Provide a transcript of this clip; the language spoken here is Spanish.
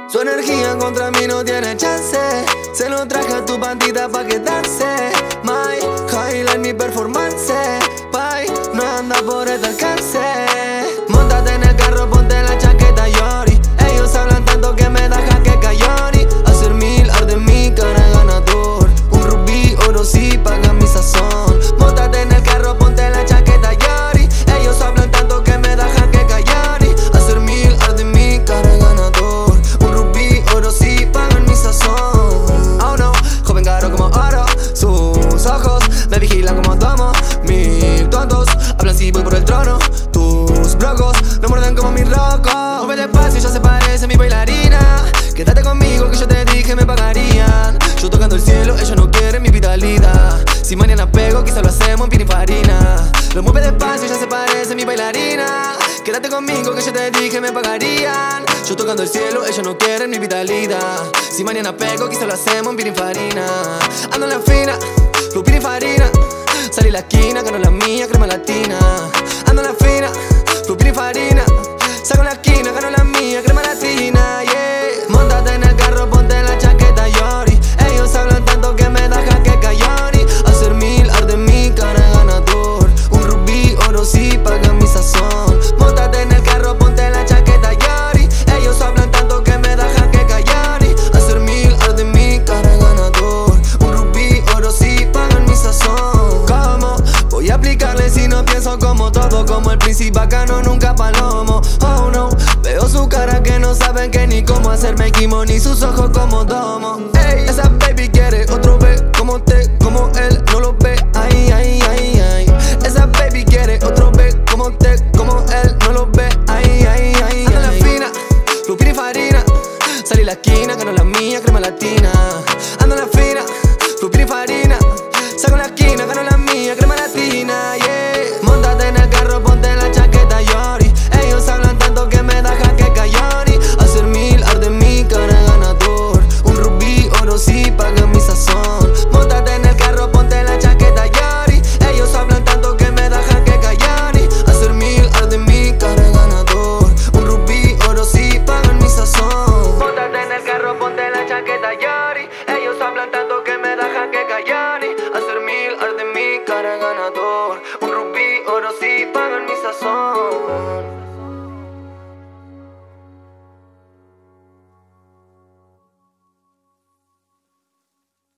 Su energía contra mí no tiene chance. Se lo traje a tu bandita pa' quedarse. My highlight, mi performance. Bye, no anda por este alcance. Móntate en el carro, ponte la chaqueta Yori. Ellos hablan tanto que me da jaque cayori. Hacer mil arde mi cara ganador. Un rubí, oro sí paga mi sazón. Móntate en el carro, ponte la chaqueta Yori. Ellos hablan tanto que me da jaque cayori. Hacer mil arde mi cara ganador. Un rubí, oro sí pagan mi sazón. Oh no, joven caro como oro. Sus ojos me vigilan como domo. Mil tontos hablan si voy por el trono. Tus brocos no muerden como mi roco. Mueve despacio, ya se parece a mi bailarina. Quédate conmigo que yo te dije me pagarían. Yo tocando el cielo, ellos no quieren mi vitalidad. Si mañana pego, quizá lo hacemos en Pininfarina. Lo mueve despacio, ya se parece a mi bailarina. Quédate conmigo que yo te dije me pagarían. Yo tocando el cielo, ellos no quieren mi vitalidad. Si mañana pego, quizá lo hacemos en Pininfarina. Ando en la fina, flow Pininfarina. Salí la esquina, que no es la mía, crema latina. Ando en la fina, flow Pininfarina. Saco la esquina, que no es la mía, crema latina, yeah. Móntate en el carro, ponte la chaqueta Yori. Ellos hablan tanto que me da jaque cayori. Hacer mil arde mi cara ganador. Un rubí, oro sí paga mi sazón. Móntate en el carro, ponte la chaqueta Yori. Ellos hablan tanto que me da jaque cayori. Hacer mil arde mi cara ganador. Un rubí, oro sí pagan mi sazón. ¿Cómo voy a aplicarle si no pienso como todo? Como el príncipe bacano, nunca palomo. Oh no, veo su cara que no saben que ni cómo hacerme quimo, ni sus ojos como domo. Ey, esa baby quiere otro ve como te, como él no lo ve. Ay, ay, ay, ay. Esa baby quiere otro ve como te, como él no lo ve. Ay, ay, ay. Ando en la fina, flow Pininfarina. Salí la esquina, que no es la mía, crema latina. Ando en la fina, flow Pininfarina. Saco la esquina, que no es la mía, crema latina, yeah. Móntate en el carro, ponte la chaqueta Yori. Ellos hablan tanto que me da jaque cayori. Hacer mil arde mi cara ganador. Un rubí, oro sí paga mi sazón. Móntate en el carro, ponte la chaqueta Yori. Ellos hablan tanto que me da jaque cayori. Hacer mil arde mi cara ganador. Un rubí, oro sí pagan mi sazón. Móntate en el carro, ponte la chaqueta Yori. Ellos hablan tanto que me da jaque cayori. Hacer mil arde mi cara ganador. Un rubí, oro sí pagan mi sazón.